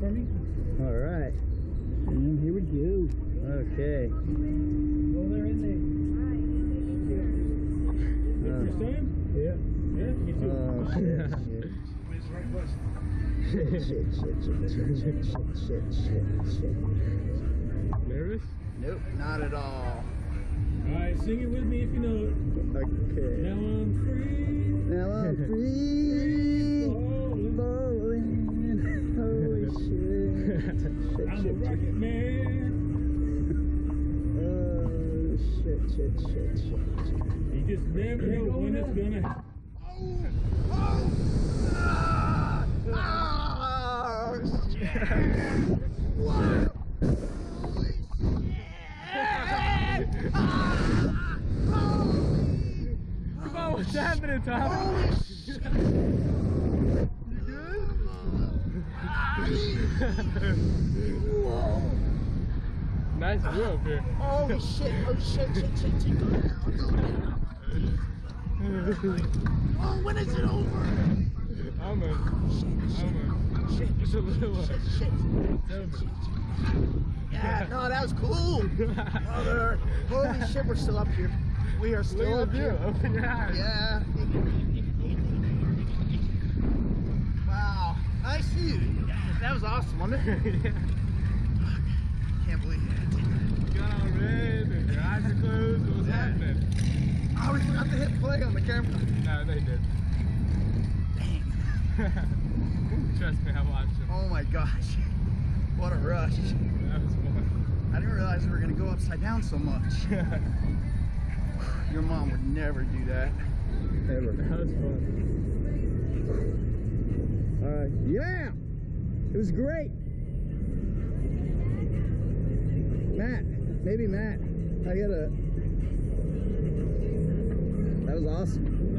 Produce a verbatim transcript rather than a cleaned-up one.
for me? All right. And here we go. Okay. Go there in there. Uh, Your son? yeah. Yeah, me too. Oh, shit. Where's the right bus? Shit, shit, shit, shit, shit, shit, shit, shit, shit. Nervous? Nope, not at all. Alright, sing it with me if you know it. Okay. Now I'm free. Now I'm free. Falling. Falling. Holy shit. Shit, I'm a shit, rocket shit. man. Oh, shit, shit, shit, shit. You just never know when it's gonna happen. Come on, what's happening, Tom? You good? Nice view up here. Holy shit, oh shit, shit, shit, shit, go down, go down. Oh, when is it over? I'm a, I'm a, Shit, just a little one. shit, shit. It's over. Yeah, no, that was cool. Mother, holy shit, we're still up here. We are still Look up at you, here. open your eyes. Yeah. Wow, nice view. That was awesome, wasn't it? Yeah. Can't believe it. You got all red and your eyes are closed. What was Yeah. happening? Oh, we forgot to hit play on the camera. No, they did. Dang. Trust me, I watched them. Oh my gosh. What a rush. That was fun. I didn't realize we were going to go upside down so much. Your mom would never do that. Ever. That was fun. Alright. Yeah! It was great. Matt. Maybe Matt. I gotta... That was awesome.